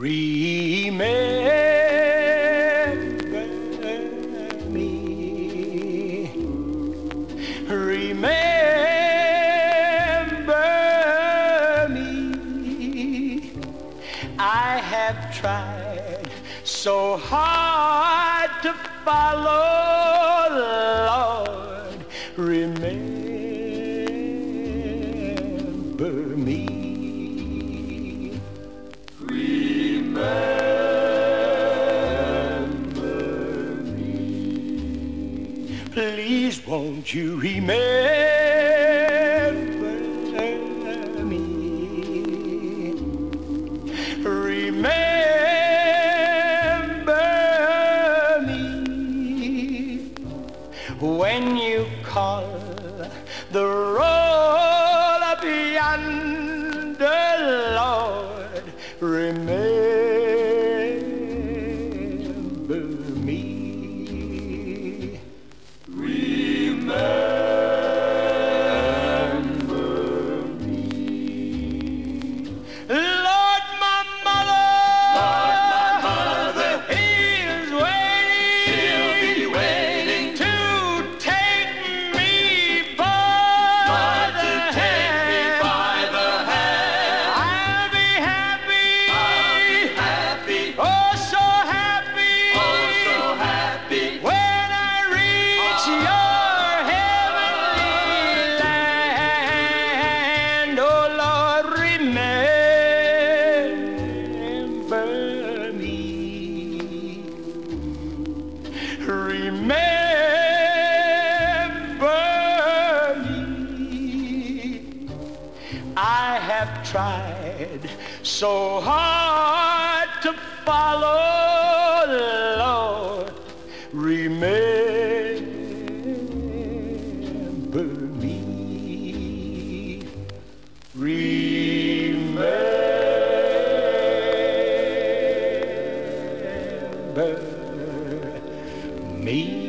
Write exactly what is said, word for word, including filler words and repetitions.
Remember me. Remember me. I have tried so hard to follow, Lord. Remember me. Please won't you remember me? Remember me when you call the roll up yonder, Lord. Remember me. Lord, my mother, Lord, my mother, is waiting, she'll be waiting to take me by Lord, the to take me hand. by the hand. I'll be happy, I'll be happy, oh so happy, oh so happy, when I reach Oh. your heavenly land. Oh Lord, remember me. Remember me. I have tried so hard to follow, Lord. Remember me. Remember me.